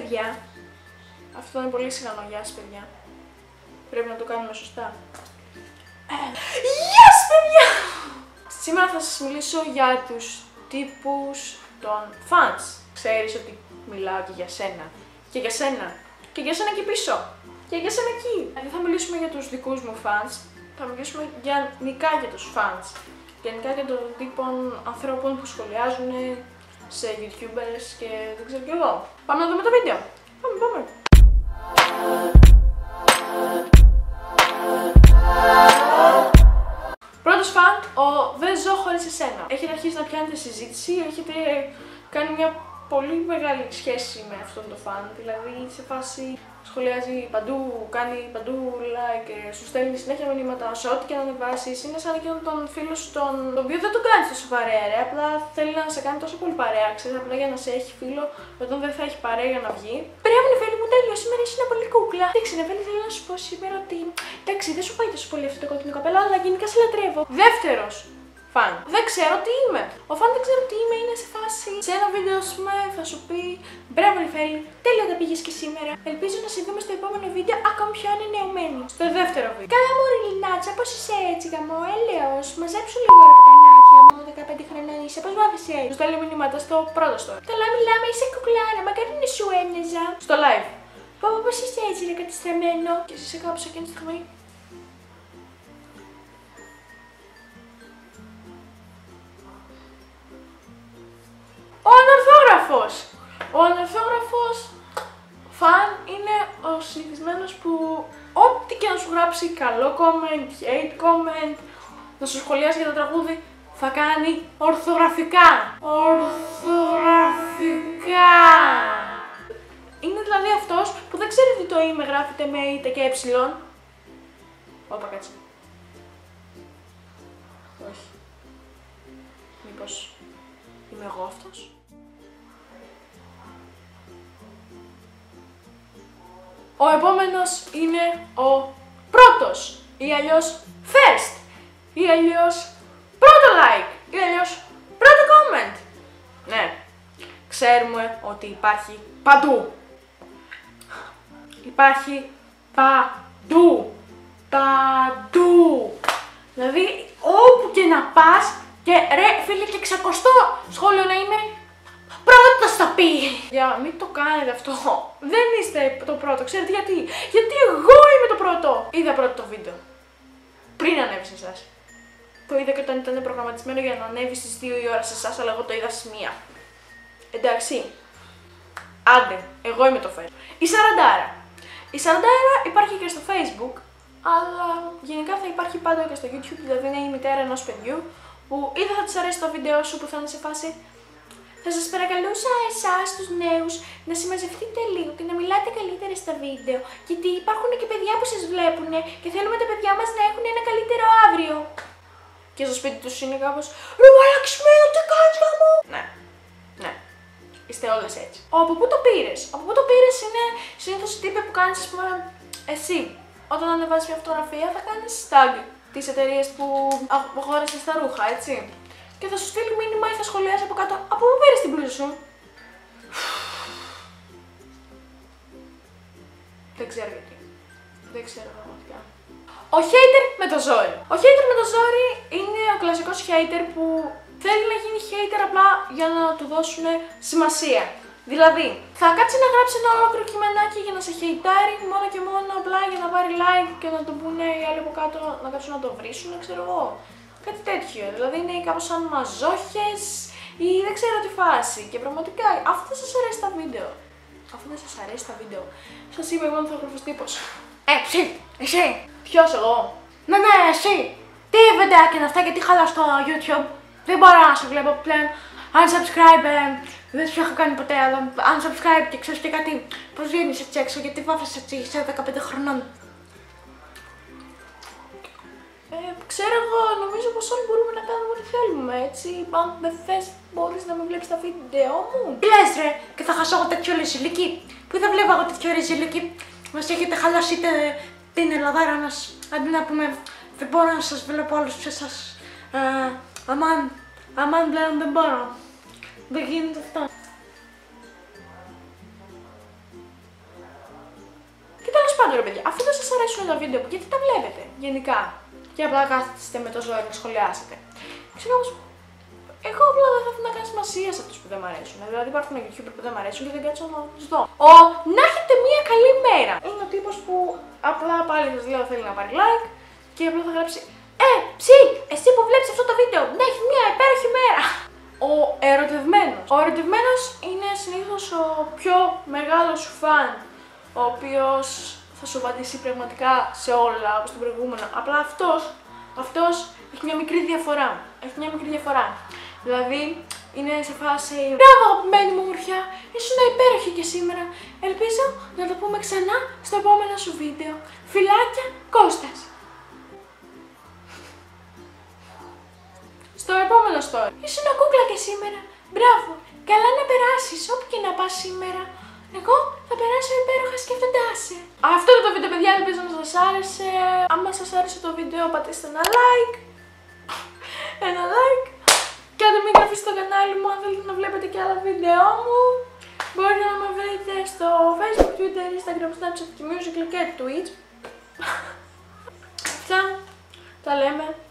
παιδιά. Αυτό είναι πολύ σιγανό. Γεια σας, παιδιά. Πρέπει να το κάνουμε σωστά. Γεια σας, παιδιά! Σήμερα θα σας μιλήσω για τους τύπους των fans. Ξέρεις ότι μιλάω και για σένα. Και για σένα. Και για σένα εκεί πίσω. Και για σένα εκεί. Δεν θα μιλήσουμε για τους δικούς μου fans. Θα μιλήσουμε γενικά για τους fans. Γενικά για τον τύπο ανθρώπων που σχολιάζουν σε YouTubers και δεν ξέρω κι εγώ. Πάμε να δούμε το βίντεο. Πάμε. Πρώτος φαν, δεν ζω χωρίς εσένα. Έχετε αρχίσει να πιάνετε συζήτηση, έχετε κάνει μια πολύ μεγάλη σχέση με αυτόν τον φαν. Δηλαδή σε φάση σχολιάζει παντού, κάνει παντού like, σου στέλνει συνέχεια μηνύματα σε ό,τι και να ανεβάσεις. Είναι σαν εκείνον τον φίλο σου τον οποίο δεν τον κάνει τόσο παρέα, ρε. Απλά θέλει να σε κάνει τόσο πολύ παρέα. Ξέρεις, απλά για να σε έχει φίλο, όταν δεν θα έχει παρέα για να βγει. Περίμενε, φίλοι μου, τέλειο. Σήμερα είναι πολύ κούκλα. Εντάξει, Νεβέλη, θέλω να σου πω σήμερα ότι. Εντάξει, δεν σου πάει τόσο πολύ αυτό το κόκκινο καπέλο, αλλά γενικά σε λατρεύω. Δεύτερος φαν. Δεν ξέρω τι είμαι. Ο φαν δεν ξέρω τι είμαι, είναι σε φάση. Σε ένα βίντεο, α πούμε, θα σου πει μπράβο, Νεφέλη, τέλεια τα πήγες και σήμερα. Ελπίζω να σε δούμε στο επόμενο βίντεο ακόμη πιο ανανεωμένη. Στο δεύτερο βίντεο. Καλά, μωρή Λινάτσα, πώς είσαι έτσι, γαμό, έλεος. Μαζέψου λίγο ρε πετανάκι, γαμό, 15 χρονών είσαι, πώς βάφεσαι. Του στέλνει μηνύματα στο πρώτο story. Καλά, μιλάμε, είσαι κουκλάρα, μακάρι να σου έμοιαζα. Στο live. Πω, πώς είσαι έτσι, ρε κατεστραμμένο. Και εσύ κάπου σε εκείνη τη στιγμή. Ο ανορθόγραφος! Ο ανορθόγραφος φαν είναι ο συνηθισμένος που ό,τι και να σου γράψει, καλό comment, hate comment, να σου σχολιάσει για το τραγούδι, θα κάνει ορθογραφικά. Ορθογραφικά! Είναι δηλαδή αυτός που δεν ξέρει τι το είμαι γράφεται με είτε και ε. Όπα, κάτσε. Όχι. Μήπως είμαι εγώ αυτός? Ο επόμενος είναι ο πρώτος ή αλλιώς first ή αλλιώς πρώτο like ή αλλιώς πρώτο comment. Ναι, ξέρουμε ότι υπάρχει παντού. Υπάρχει παντού. Παντού. Δηλαδή όπου και να πας και ρε φίλε και 600 σχόλιο να είμαι πρώτος θα πει. Για μην το κάνετε αυτό. Δεν είστε το πρώτο. Ξέρετε γιατί? Γιατί εγώ είμαι το πρώτο. Είδα πρώτο το βίντεο. Πριν ανέβει σε εσάς. Το είδα και όταν ήταν προγραμματισμένο για να ανέβει στις 2 η ώρα σε εσάς, αλλά εγώ το είδα στις 1. Εντάξει. Άντε, εγώ είμαι το φέρ. Η Σαραντάρα. Η Σαραντάρα υπάρχει και στο Facebook, αλλά γενικά θα υπάρχει πάντα και στο YouTube, δηλαδή είναι η μητέρα ενός παιδιού που ή θα της αρέσει το βίντεο σου που θα είναι σε φάση. Θα σας παρακαλούσα εσάς τους νέους να συμμαζευτείτε λίγο και να μιλάτε καλύτερα στα βίντεο, γιατί υπάρχουν και παιδιά που σας βλέπουν και θέλουμε τα παιδιά μας να έχουν ένα καλύτερο αύριο. Και στο σπίτι τους είναι κάπως ρε μαλαξμένο, τι κάνεις γαμό? Ναι. Είστε όλες έτσι. Από πού το πήρες? Από πού το πήρες είναι συνήθως η τύπη που κάνεις, ας πούμε, εσύ. Όταν ανεβάζεις μια φωτογραφία θα κάνεις tag τις εταιρείες που αγόρασες τα ρούχα, έτσι. Και θα σου στείλει μήνυμα ή θα σχολιάσει από κάτω από πού πήρες την μπλούζα σου? Δεν ξέρω γιατί. Δεν ξέρω πραγματικά. Ο hater με το ζόρι. Ο hater με το ζόρι είναι ο κλασικός hater που θέλει να γίνει hater απλά για να του δώσουν σημασία. Δηλαδή, θα κάτσει να γράψει ένα ολόκληρο κειμενάκι για να σε χεϊτάρει μόνο και μόνο απλά για να πάρει like και να το πούνε οι άλλοι από κάτω να κάτσουν να το βρίσουν, ξέρω εγώ. Κάτι τέτοιο. Δηλαδή είναι κάπως σαν μαζόχες ή δεν ξέρω τι φάση. Και πραγματικά αυτό δεν σας αρέσει τα βίντεο. Αυτό δεν σας αρέσει τα βίντεο. Σας είπα εγώ ανθρώπινος τύπος. Εσύ. Ποιος εγώ? Ναι, εσύ. Τι βιντεάκι είναι αυτά και τι χαλάς στο YouTube? Δεν μπορώ να σε βλέπω πλέον. Unsubscribe, δεν σου έχω κάνει ποτέ, αλλά unsubscribe και ξέρεις και κάτι. Πώς βγαίνεις έτσι έξω, γιατί βάφεσαι έτσι σε 15 χρονών? Ξέρω εγώ, νομίζω πως όλοι μπορούμε να κάνουμε ό,τι θέλουμε, έτσι. Αν δεν θες, μπορείς να μην βλέπεις τα βίντεο μου. Τι λες ρε, και θα χάσω εγώ τέτοιο ρεζιλίκι? Πού θα βλέπω εγώ τέτοιο ρεζιλίκι? Μας έχετε χαλάσει την Ελλαδάρα μας. Αντί να πούμε, δεν μπορώ να σας βλέπω όλους εσάς. Αμάν πλέον δεν μπορώ. Δεν γίνεται αυτό. πάντων, ρε παιδιά, αφού δεν σας αρέσουν τα βίντεο, γιατί τα βλέπετε γενικά και απλά κάθεστε με το ζόρι να σχολιάσετε. Ξέρω όμως, εγώ απλά δεν θα ήθελα να κάνει σημασία σε αυτούς που δεν μ' αρέσουν. Δηλαδή, υπάρχουν YouTubers που δεν μ' αρέσουν και δεν κάτσω να τους δω. Να έχετε μια καλή μέρα. Είναι ο τύπος που απλά πάλι σας λέω θέλει να πάρει like και απλά θα γράψει ψι, εσύ που βλέπεις αυτό το βίντεο, να έχεις μια υπέροχη μέρα. Ο ερωτευμένος. Ο ερωτευμένος είναι συνήθως ο πιο μεγάλος σου φαν, ο οποίος θα σου απαντήσει πραγματικά σε όλα όπως τον προηγούμενο. Απλά αυτός έχει μια μικρή διαφορά. Δηλαδή είναι σε φάση μπράβο αγαπημένη μου μορφιά, ήσουν υπέροχη και σήμερα. Ελπίζω να το πούμε ξανά στο επόμενο σου βίντεο. Φιλάκια, Κώστας. Στο επόμενο story. Ήσουν κούκλα και σήμερα. Μπράβο. Καλά να περάσεις όπου και να πας σήμερα. Εγώ θα περάσω υπέροχα σκέφτοντάς σε. Αυτό είναι το βίντεο, παιδιά. Ελπίζω να σας άρεσε. Άμα σας άρεσε το βίντεο, πατήστε ένα like. Κάντε μια εγγραφή στο κανάλι μου αν θέλετε να βλέπετε και άλλα βίντεο μου. Μπορείτε να με βρείτε στο Facebook, Twitter, Instagram, Snapchat, Musical.ly και Twitch. Αυτά τα λέμε